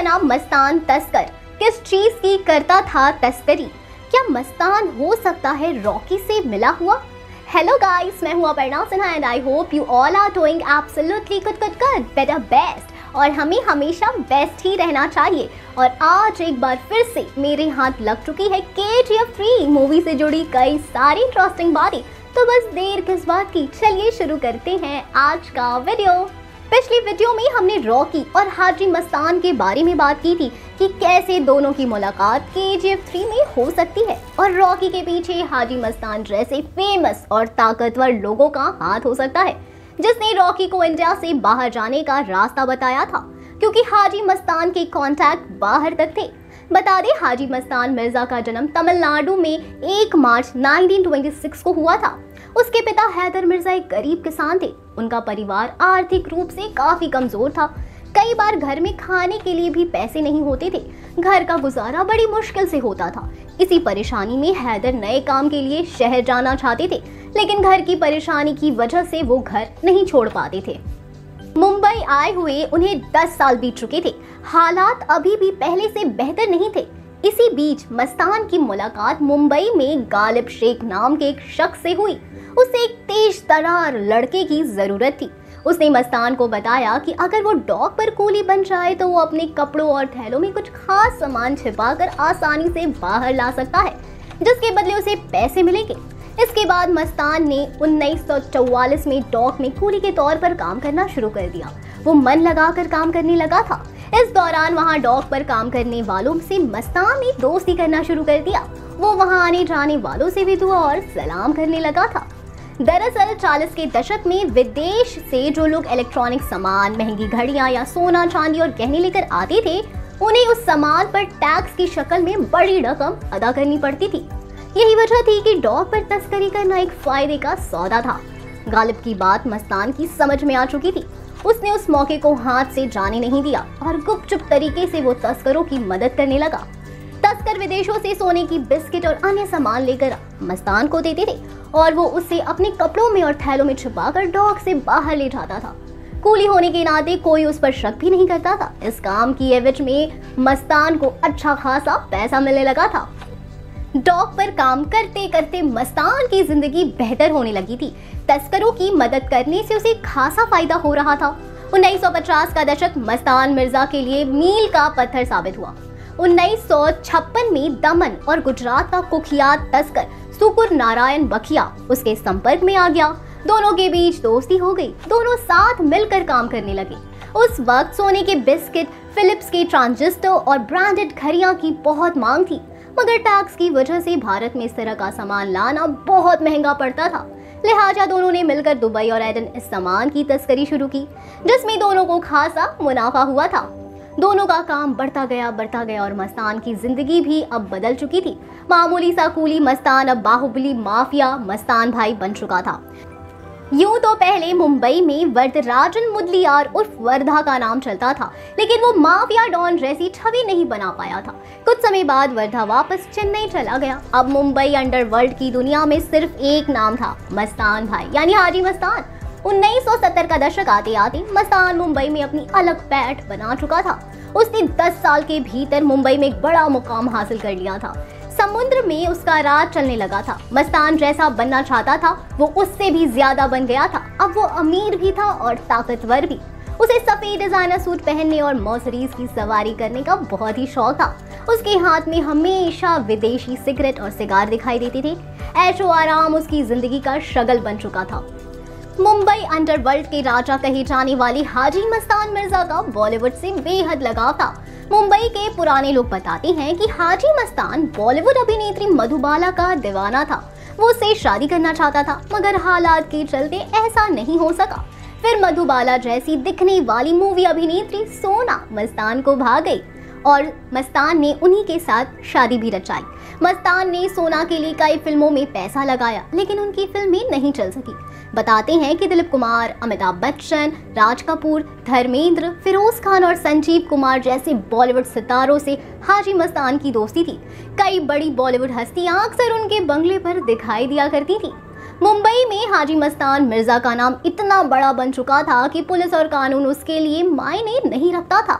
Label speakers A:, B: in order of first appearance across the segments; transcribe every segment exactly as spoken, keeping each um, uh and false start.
A: बना मस्तान तस्कर? किस चीज की करता था तस्करी? क्या मस्तान हो सकता है रॉकी से मिला हुआ? हेलो गाइस, मैं हूं Aparna Sinha and I hope you all are doing absolutely good good good better best और हमें हमेशा बेस्ट ही रहना चाहिए। और आज एक बार फिर से मेरे हाथ लग चुकी है के जी एफ थ्री मूवी से जुड़ी कई सारी इंटरेस्टिंग बातें। तो बस देर किस बात की, चलिए शुरू करते हैं आज का वीडियो। पिछली वीडियो में हमने रॉकी और हाजी मस्तान के बारे में बात की थी कि कैसे दोनों की मुलाकात के जी एफ थ्री में हो सकती है और रॉकी के पीछे हाजी मस्तान जैसे फेमस और ताकतवर लोगों का हाथ हो सकता है, जिसने रॉकी को इंडिया से बाहर जाने का रास्ता बताया था, क्योंकि हाजी मस्तान के कॉन्टैक्ट बाहर तक थे। बता दें, हाजी मस्तान मिर्जा का जन्म तमिलनाडु में एक मार्च उन्नीस सौ छब्बीस को हुआ था। उसके पिता हैदर मिर्जा एक गरीब किसान थे। उनका परिवार आर्थिक रूप से काफी कमजोर था। कई बार घर में खाने के लिए भी पैसे नहीं होते थे। घर का गुजारा बड़ी मुश्किल से होता था। इसी परेशानी में हैदर नए काम के लिए शहर जाना चाहते थे, लेकिन घर की परेशानी की वजह से वो घर नहीं छोड़ पाते थे। मुंबई आए हुए उन्हें दस साल बीत चुके थे। हालात अभी भी पहले से बेहतर नहीं थे। इसी बीच मस्तान की मुलाकात मुंबई में गालिब शेख नाम के एक शख्स से हुई। उसे एक तेज तरार लड़के की जरूरत थी। उसने मस्तान को बताया कि अगर वो डॉक पर कूली बन जाए तो वो अपने कपड़ों और थैलों में कुछ खास सामान छिपाकर आसानी से बाहर ला सकता है, जिसके बदले उसे पैसे मिलेंगे। इसके बाद मस्तान ने उन्नीस सौ चौवालीस में डॉक में कूली के तौर पर काम करना शुरू कर दिया। वो मन लगाकर काम करने लगा था। इस दौरान वहां डॉक पर काम करने वालों से मस्तान ने दोस्ती करना शुरू कर दिया। वो वहां आने जाने वालों से भी दुआ और सलाम करने लगा था। दरअसल चालीस के दशक में विदेश से जो लोग इलेक्ट्रॉनिक सामान, महंगी घड़ियां या सोना चांदी और गहने लेकर आते थे, उन्हें उस सामान पर टैक्स की शक्ल में बड़ी रकम अदा करनी पड़ती थी। यही वजह थी कि डॉक पर तस्करी करना एक फायदे का सौदा था। गालिब की बात मस्तान की समझ में आ चुकी थी। उसने उस मौके को हाथ से जाने नहीं दिया और गुपचुप तरीके से वो तस्करों की मदद करने लगा। तस्कर विदेशों से सोने की बिस्किट और अन्य सामान लेकर मस्तान को देते थे और वो उसे अपने कपड़ों में और थैलों में छुपाकर डॉक से बाहर ले जाता था। कूली होने के नाते कोई उस पर शक भी नहीं करता था। इस काम की एवज में मस्तान को अच्छा खासा पैसा मिलने लगा था। डॉक पर काम करते करते मस्तान की जिंदगी बेहतर होने लगी थी। तस्करों की मदद करने से उसे खासा फायदा हो रहा था। उन्नीस सौ पचास का दशक मस्तान मिर्जा के लिए मील का पत्थर साबित हुआ। उन्नीस सौ छप्पन में दमन और गुजरात का कुख्यात तस्कर सुकुर नारायण बखिया उसके संपर्क में आ गया। दोनों के बीच दोस्ती हो गई। दोनों साथ मिलकर काम करने लगे। उस वक्त सोने के बिस्किट, फिलिप्स के ट्रांजिस्टर और ब्रांडेड घड़ियां की बहुत मांग थी, मगर टैक्स की वजह से भारत में इस तरह का सामान लाना बहुत महंगा पड़ता था। लिहाजा दोनों ने मिलकर दुबई और एडन इस सामान की तस्करी शुरू की, जिसमें दोनों को खासा मुनाफा हुआ था। दोनों का काम बढ़ता गया बढ़ता गया और मस्तान की जिंदगी भी अब बदल चुकी थी। मामूली सा कूली मस्तान अब बाहुबली माफिया मस्तान भाई बन चुका था। यूं तो पहले मुंबई में वरदराजन मुदलियार उर्फ वर्धा का नाम चलता था, लेकिन वो माफिया डॉन जैसी छवि नहीं बना पाया था। कुछ समय बाद वर्धा वापस चेन्नई चला गया। अब मुंबई अंडरवर्ल्ड की दुनिया में सिर्फ एक नाम था, मस्तान भाई यानी हाजी मस्तान। उन्नीस सौ सत्तर का दशक आते आते मस्तान मुंबई में अपनी अलग पैठ बना चुका था। उसने दस साल के भीतर मुंबई में एक बड़ा मुकाम हासिल कर लिया था। समुद्र में उसका राज चलने लगा था। मस्तान जैसा बनना चाहता था वो उससे भी ज्यादा बन गया था। अब वो अमीर भी था और ताकतवर भी। उसे सफेद डिजाइनर सूट पहनने और मर्सिडीज की सवारी करने का बहुत ही शौक था। उसके हाथ में हमेशा विदेशी सिगरेट और सिगार दिखाई देते थे। ऐशो आराम उसकी जिंदगी का शगल बन चुका था। मुंबई अंडरवर्ल्ड के राजा कहे जाने वाले हाजी मस्तान मिर्जा का बॉलीवुड से बेहद लगाव था। मुंबई के पुराने लोग बताते हैं कि हाजी मस्तान बॉलीवुड अभिनेत्री मधुबाला का दीवाना था। वो उससे शादी करना चाहता था, मगर हालात के चलते ऐसा नहीं हो सका। फिर मधुबाला जैसी दिखने वाली मूवी अभिनेत्री सोना मस्तान को भा गई और मस्तान ने उन्हीं के साथ शादी भी रचाई। मस्तान ने सोना के लिए कई फिल्मों में पैसा लगाया, लेकिन उनकी फिल्में नहीं चल सकी। बताते हैं कि दिलीप कुमार, अमिताभ बच्चन, राज कपूर, धर्मेंद्र, फिरोज खान और संजीव कुमार जैसे बॉलीवुड सितारों से हाजी मस्तान की दोस्ती थी। कई बड़ी बॉलीवुड हस्तियां अक्सर उनके बंगले पर दिखाई दिया करती थी। मुंबई में हाजी मस्तान मिर्जा का नाम इतना बड़ा बन चुका था कि पुलिस और कानून उसके लिए मायने नहीं रखता था।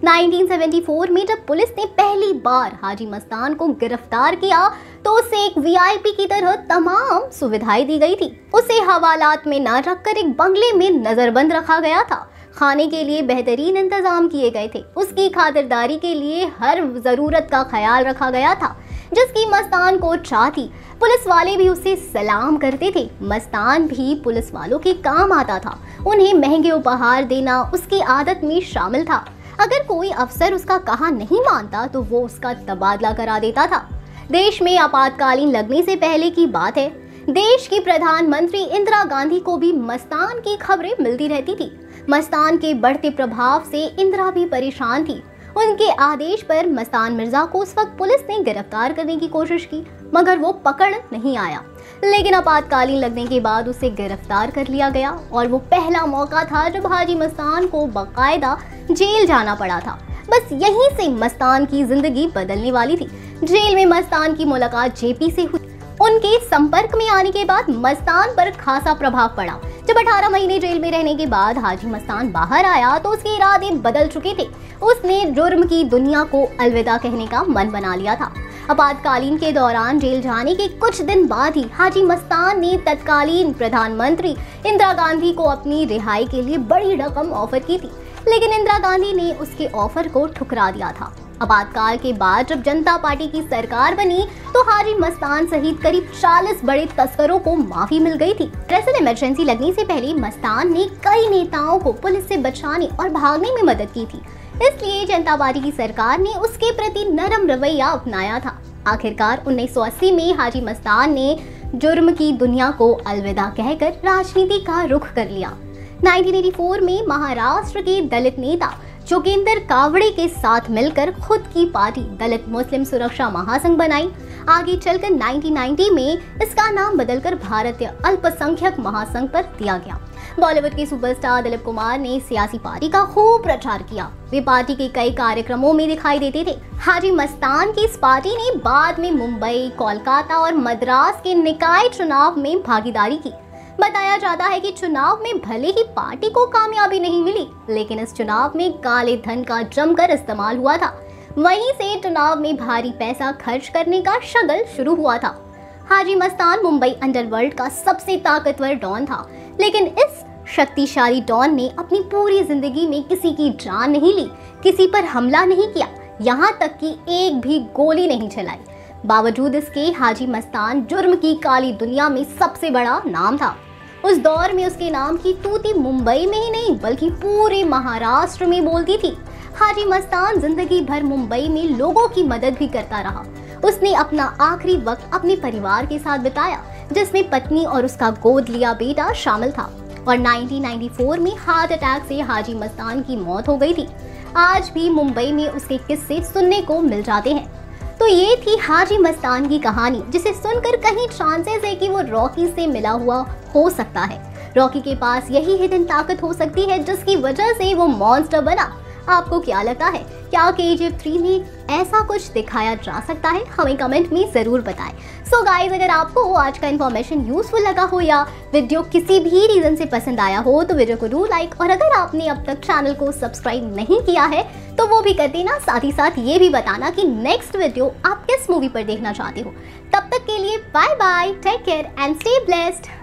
A: उन्नीस सौ चौहत्तर में जब पुलिस ने पहली बार हाजी मस्तान को गिरफ्तार किया तो उसे एक वीआईपी की तरह तमाम सुविधाएं दी गई थी। उसे हवालात में न रखकर एक बंगले में नजरबंद रखा गया था। खाने के लिए बेहतरीन इंतजाम किए गए थे। उसकी खातिरदारी के लिए हर जरूरत का ख्याल रखा गया था जिसकी मस्तान को चाह थी। पुलिस वाले भी उसे सलाम करते थे। मस्तान भी पुलिस वालों के काम आता था। उन्हें महंगे उपहार देना उसकी आदत में शामिल था। अगर कोई अफसर उसका कहा नहीं मानता तो वो उसका तबादला करा देता था। देश में आपातकालीन लगने से पहले की बात है, देश की प्रधानमंत्री इंदिरा गांधी को भी मस्तान की खबरें मिलती रहती थी। मस्तान के बढ़ते प्रभाव से इंदिरा भी परेशान थी। उनके आदेश पर मस्तान मिर्जा को उस वक्त पुलिस ने गिरफ्तार करने की कोशिश की मगर वो पकड़ नहीं आया। लेकिन आपातकालीन लगने के बाद उसे गिरफ्तार कर लिया गया और वो पहला मौका था जब हाजी मस्तान को बाकायदा जेल जाना पड़ा था। बस यहीं से मस्तान की जिंदगी बदलने वाली थी। जेल में मस्तान की मुलाकात जेपी से हुई। उनके संपर्क में आने के बाद मस्तान पर खासा प्रभाव पड़ा। जब अठारह महीने जेल में रहने के बाद हाजी मस्तान बाहर आया तो उसके इरादे बदल चुके थे। उसने जुर्म की दुनिया को अलविदा कहने का मन बना लिया था। आपातकालीन के दौरान जेल जाने के कुछ दिन बाद ही हाजी मस्तान ने तत्कालीन प्रधानमंत्री इंदिरा गांधी को अपनी रिहाई के लिए बड़ी रकम ऑफर की थी, लेकिन इंदिरा गांधी ने उसके ऑफर को ठुकरा दिया था। आपातकाल के बाद जब जनता पार्टी की सरकार बनी तो हाजी मस्तान सहित करीब चालीस बड़े तस्करों को माफी मिल गई थी। दरअसल इमरजेंसी लगने से पहले मस्तान ने कई नेताओं को पुलिस से बचाने और भागने में मदद की थी, इसलिए जनता पार्टी की सरकार ने उसके प्रति नरम रवैया अपनाया था। आखिरकार उन्नीस सौ अस्सी में हाजी मस्तान ने जुर्म की दुनिया को अलविदा कहकर राजनीति का रुख कर लिया। उन्नीस सौ चौरासी में महाराष्ट्र के दलित नेता जोगेंद्र कावड़े के साथ मिलकर खुद की पार्टी दलित मुस्लिम सुरक्षा महासंघ बनाई। आगे चलकर उन्नीस सौ नब्बे में इसका नाम बदलकर भारतीय अल्पसंख्यक महासंघ पर दिया गया। बॉलीवुड के सुपरस्टार दिलीप कुमार ने सियासी पार्टी का खूब प्रचार किया। वे पार्टी के कई कार्यक्रमों में दिखाई देते थे। हाजी मस्तान की इस पार्टी ने बाद में मुंबई, कोलकाता और मद्रास के निकाय चुनाव में भागीदारी की। बताया जाता है कि चुनाव में भले ही पार्टी को कामयाबी नहीं मिली, लेकिन इस चुनाव में काले धन का जमकर इस्तेमाल हुआ था। वहीं से चुनाव में भारी पैसा खर्च करने का शगल शुरू हुआ था। हाजी मस्तान मुंबई अंडरवर्ल्ड का सबसे ताकतवर डॉन था, लेकिन इस शक्तिशाली डॉन ने अपनी पूरी जिंदगी में किसी की जान नहीं ली, किसी पर हमला नहीं किया, यहाँ तक कि एक भी गोली नहीं चलाई। बावजूद इसके हाजी मस्तान जुर्म की काली दुनिया में सबसे बड़ा नाम था। उस दौर में उसके नाम की तूती मुंबई में ही नहीं बल्कि पूरे महाराष्ट्र में बोलती थी। हाजी मस्तान जिंदगी भर मुंबई में लोगों की मदद भी करता रहा। उसने अपना आखिरी वक्त अपने परिवार के साथ बिताया, जिसमें पत्नी और उसका गोद लिया बेटा शामिल था। और उन्नीस सौ चौरानवे में हार्ट अटैक से हाजी मस्तान की मौत हो गई थी। आज भी मुंबई में उसके किस्से सुनने को मिल जाते हैं। तो ये थी हाजी मस्तान की कहानी, जिसे सुनकर कहीं चांसेस है कि वो रॉकी से मिला हुआ हो सकता है। रॉकी के पास यही हिडन ताकत हो सकती है जिसकी वजह से वो मॉन्स्टर बना। आपको क्या लगता है, क्या केजीएफ थ्री में ऐसा कुछ दिखाया जा सकता है? हमें कमेंट में जरूर बताएं। सो गाइस, अगर आपको आज का इन्फॉर्मेशन यूजफुल लगा हो या वीडियो किसी भी रीजन से पसंद आया हो तो वीडियो को डू लाइक, और अगर आपने अब तक चैनल को सब्सक्राइब नहीं किया है तो वो भी कर देना। साथ ही साथ ये भी बताना कि नेक्स्ट वीडियो आप किस मूवी पर देखना चाहते हो। तब तक के लिए bye bye, take care and stay blessed.